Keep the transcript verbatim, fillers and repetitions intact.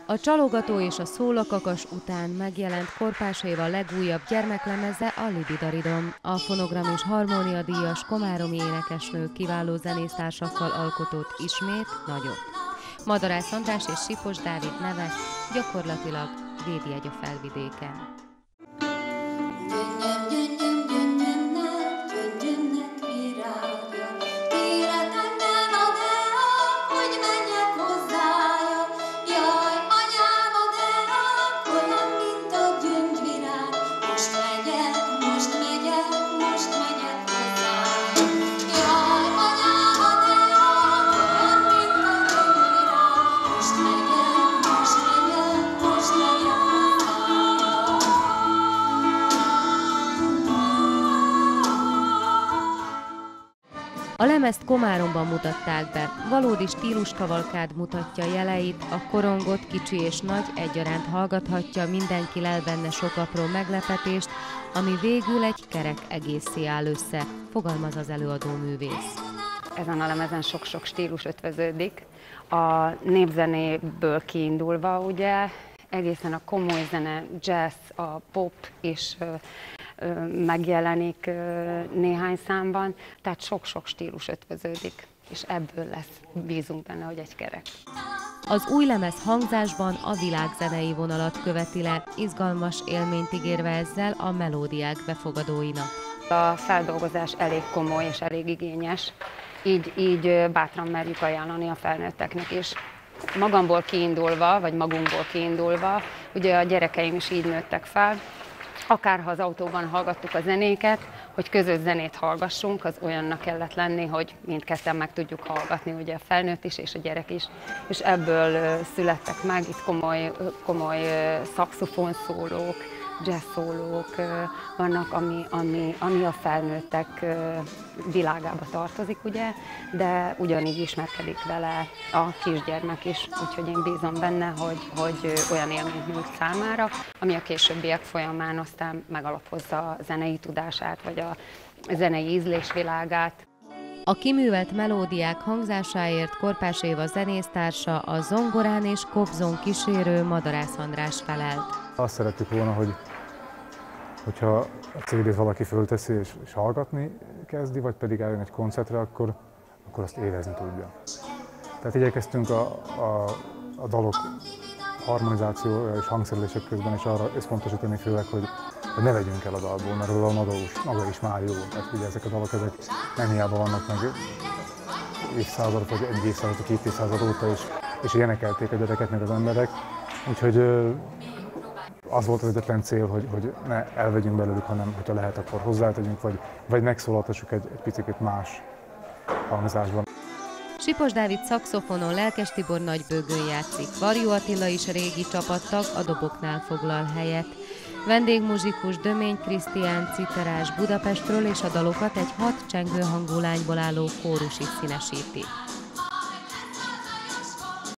A Csalogató és a Szólakakas után megjelent Korpás Éva legújabb gyermeklemeze, a Libidaridon. A fonogram és harmónia díjas komáromi énekesnő kiváló zenésztársakkal alkotott ismét nagyot. Madarász András és Sipos Dávid neve gyakorlatilag védjegy a Felvidéken. A lemezt Komáromban mutatták be, valódi stíluskavalkád mutatja jeleit, a korongot kicsi és nagy egyaránt hallgathatja, mindenki lel benne sok apró meglepetést, ami végül egy kerek egészé áll össze, fogalmaz az előadó művész. Ezen a lemezen sok-sok stílus ötvöződik, a népzenéből kiindulva, ugye, egészen a komoly zene, jazz, a pop is megjelenik néhány számban, tehát sok-sok stílus ötvöződik, és ebből lesz, bízunk benne, hogy egy kerek. Az új lemez hangzásban a világzenei vonalat követi le, izgalmas élményt ígérve ezzel a melódiák befogadóinak. A feldolgozás elég komoly és elég igényes, így, így bátran merjük ajánlani a felnőtteknek is. Magamból kiindulva, vagy magunkból kiindulva, ugye a gyerekeim is így nőttek fel, akárha az autóban hallgattuk a zenéket, hogy közös zenét hallgassunk, az olyannak kellett lenni, hogy mindketten meg tudjuk hallgatni, ugye a felnőtt is és a gyerek is. És ebből születtek meg itt komoly, komoly szaxofonszólók, jazzszólók vannak, ami, ami, ami a felnőttek világába tartozik, ugye, de ugyanígy ismerkedik vele a kisgyermek is, úgyhogy én bízom benne, hogy, hogy olyan élményt nyújt számára, ami a későbbiek folyamán aztán megalapozza a zenei tudását, vagy a zenei ízlésvilágát. A kiművelt melódiák hangzásáért Korpás Éva zenésztársa, a zongorán és kobzón kísérő Madarász András felelt. Azt szerettük volna, hogy, hogyha a cé dét valaki fölteszi és, és hallgatni kezdi, vagy pedig eljön egy koncertre, akkor, akkor azt érezni tudja. Tehát igyekeztünk a, a, a dalok harmonizációja és hangszerelések közben is arra összpontosítani főleg, hogy, hogy ne vegyünk el a dalból, mert a dal maga is, maga is már jó. Tehát ugye ezek a dalok ezek nem hiába vannak meg évszázadok, vagy egy évszázad, vagy két évszázad óta is, és énekelték a gyerekek meg az emberek. Úgyhogy az volt az egyetlen cél, hogy, hogy ne elvegyünk belőlük, hanem hogyha lehet, akkor hozzátegyünk, vagy, vagy megszólaltassuk egy, egy picit más hangzásban. Sipos Dávid szaxofonon, Lelkes Tibor nagybőgőn játszik, Varjú Attila is régi csapattag, a doboknál foglal helyet. Vendégmuzsikus Dömény Krisztián citerás Budapestről, és a dalokat egy hat csengő hangú lányból álló kórus is színesíti.